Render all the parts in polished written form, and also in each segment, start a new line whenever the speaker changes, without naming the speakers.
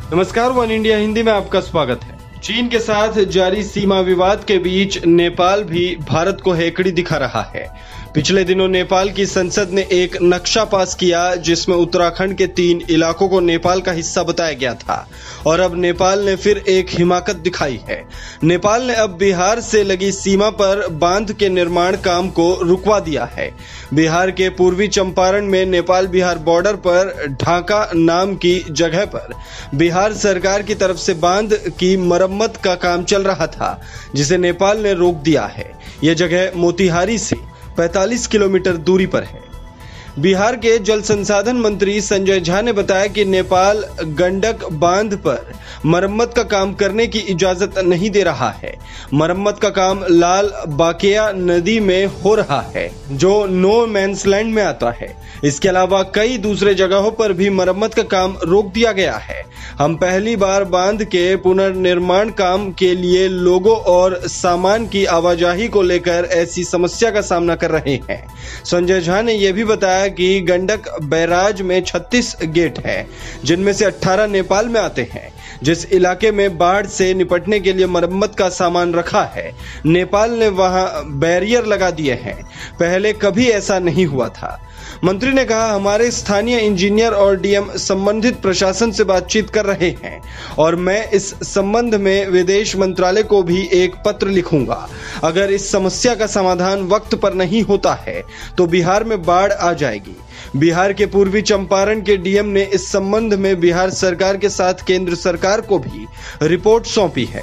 नमस्कार, one India Hindi में आपका स्वागत है। चीन के साथ जारी सीमा विवाद के बीच नेपाल भी भारत को हेकड़ी दिखा रहा है। पिछले दिनों नेपाल की संसद ने एक नक्शा पास किया जिसमें उत्तराखंड के 3 इलाकों को नेपाल का हिस्सा बताया गया था और अब नेपाल ने फिर एक हिमाकत दिखाई है। नेपाल ने अब बिहार से लगी सीमा पर बांध के निर्माण काम को रुकवा दिया है। बिहार के पूर्वी चंपारण में नेपाल बिहार बॉर्डर पर ढाका नाम की जगह पर बिहार सरकार की तरफ से बांध की मरम्मत का काम चल रहा था, जिसे नेपाल ने रोक दिया है। यह जगह मोतिहारी से 45 किलोमीटर दूरी पर है। बिहार के जल संसाधन मंत्री संजय झा ने बताया कि नेपाल गंडक बांध पर मरम्मत का काम करने की इजाजत नहीं दे रहा है। मरम्मत का काम लाल बाकेया नदी में हो रहा है, जो नो मैंस लैंड में आता है। इसके अलावा कई दूसरे जगहों पर भी मरम्मत का काम रोक दिया गया है। हम पहली बार बांध के पुनर्निर्माण काम के लिए लोगों और सामान की आवाजाही को लेकर ऐसी समस्या का सामना कर रहे हैं। संजय झा ने यह भी बताया कि गंडक बैराज में 36 गेट है, जिनमें से 18 नेपाल में आते हैं। जिस इलाके में बाढ़ से निपटने के लिए मरम्मत का सामान रखा है, नेपाल ने वहां बैरियर लगा दिए हैं। पहले कभी ऐसा नहीं हुआ था। मंत्री ने कहा, हमारे स्थानीय इंजीनियर और डीएम संबंधित प्रशासन से बातचीत कर रहे हैं और मैं इस संबंध में विदेश मंत्रालय को भी एक पत्र लिखूंगा। अगर इस समस्या का समाधान वक्त पर नहीं होता है तो बिहार में बाढ़ आ जाएगी। बिहार के पूर्वी चंपारण के डीएम ने इस संबंध में बिहार सरकार के साथ केंद्र सरकार को भी रिपोर्ट सौंपी है।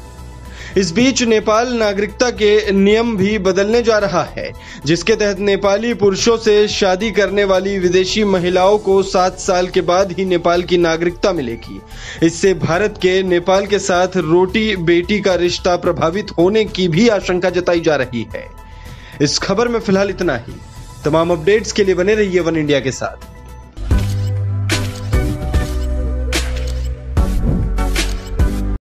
इस बीच नेपाल नागरिकता के नियम भी बदलने जा रहा है, जिसके तहत नेपाली पुरुषों से शादी करने वाली विदेशी महिलाओं को 7 साल के बाद ही नेपाल की नागरिकता मिलेगी। इससे भारत के नेपाल के साथ रोटी बेटी का रिश्ता प्रभावित होने की भी आशंका जताई जा रही है। इस खबर में फिलहाल इतना ही। तमाम अपडेट्स के लिए बने रहिए वन इंडिया के साथ।